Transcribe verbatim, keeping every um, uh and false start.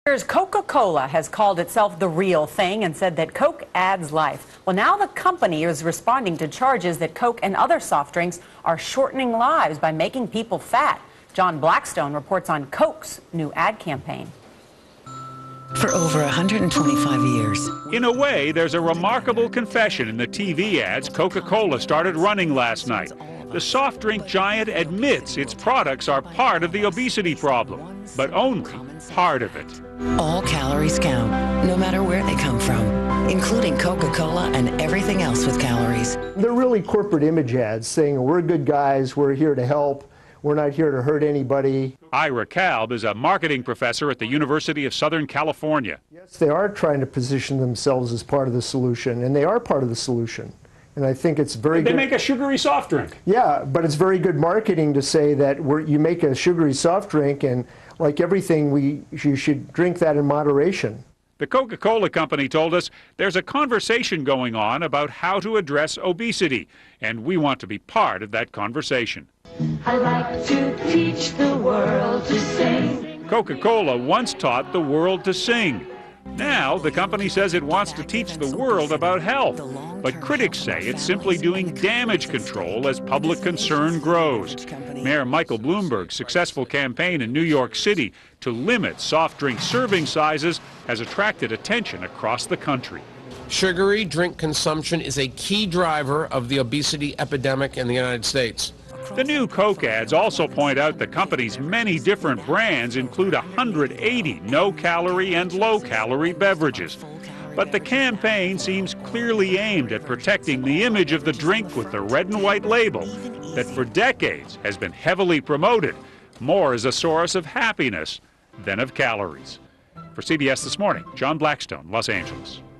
Here's Coca-Cola has called itself the real thing and said that Coke adds life. Well, now the company is responding to charges that Coke and other soft drinks are shortening lives by making people fat. John Blackstone reports on Coke's new ad campaign. For over one hundred twenty-five years. In a way, there's a remarkable confession in the T V ads Coca-Cola started running last night. The soft drink giant admits its products are part of the obesity problem, but only part of it. All calories count, no matter where they come from, including Coca-Cola and everything else with calories. They're really corporate image ads saying we're good guys, we're here to help, we're not here to hurt anybody. Ira Kalb is a marketing professor at the University of Southern California. Yes, they are trying to position themselves as part of the solution, and they are part of the solution. And I think it's very They good. make a sugary soft drink. Yeah, but it's very good marketing to say that we're, you make a sugary soft drink, and like everything, we you should drink that in moderation. The Coca-Cola company told us there's a conversation going on about how to address obesity, and we want to be part of that conversation. I like to teach the world to sing. Coca-Cola once taught the world to sing. Now, the company says it wants to teach the world about health, but critics say it's simply doing damage control as public concern grows. Mayor Michael Bloomberg's successful campaign in New York City to limit soft drink serving sizes has attracted attention across the country. Sugary drink consumption is a key driver of the obesity epidemic in the United States. The new Coke ads also point out the company's many different brands include one hundred eighty no-calorie and low-calorie beverages. But the campaign seems clearly aimed at protecting the image of the drink with the red and white label that for decades has been heavily promoted more as a source of happiness than of calories. For C B S This Morning, John Blackstone, Los Angeles.